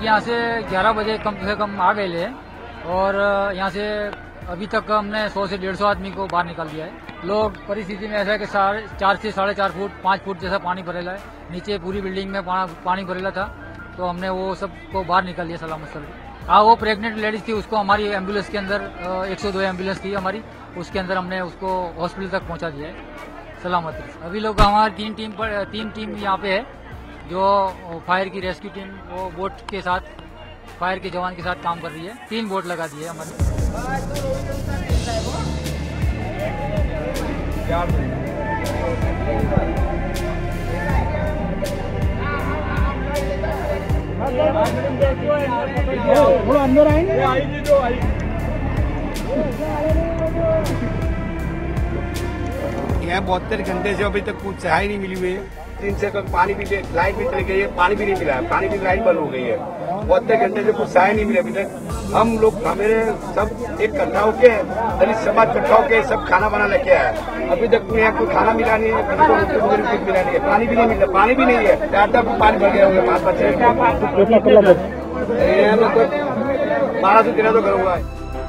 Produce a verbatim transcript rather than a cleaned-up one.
यहाँ से ग्यारह बजे कम से कम आ गए ले और यहाँ से अभी तक हमने सौ से डेढ़ सौ आदमी को बाहर निकाल दिया है। लोग परिस्थिति में ऐसा है कि साढ़े चार से साढ़े चार फुट पाँच फुट जैसा पानी भरेला है, नीचे पूरी बिल्डिंग में पानी भरेला था, तो हमने वो सबको बाहर निकाल दिया सलामत से। हाँ, वो प्रेग्नेंट लेडीज थी, उसको हमारी एम्बुलेंस के अंदर एक सौ दो एम्बुलेंस थी हमारी, उसके अंदर हमने उसको हॉस्पिटल तक पहुँचा दिया है सलामत। अभी लोग हमारी तीन टीम पर तीन टीम यहाँ पे है, जो फायर की रेस्क्यू टीम वो बोट के साथ फायर के जवान के साथ काम कर रही है। तीन बोट लगा दी है हमारी। अंदर आएंगे यहाँ बहत्तर घंटे से अभी तक कुछ सहाय नहीं मिली हुई है। तीन से तक पानी भी लाइट भी चली गई है, पानी भी नहीं मिला है, पानी भी लाइट बंद हो गई है। बहत्तर घंटे से कुछ सहाय नहीं मिला अभी तक। हम लोग हमारे सब एक इकट्ठा होके दलित समाज इकट्ठा होके सब खाना बना लेके आया। अभी तक यहाँ कोई खाना मिला नहीं है, किसी को कुछ मिला नहीं है, पानी भी नहीं मिला, पानी भी नहीं है। चार तक पानी भर गया होगा, पाँच बच्चे बारह सौ तेरह तो घर हुआ है।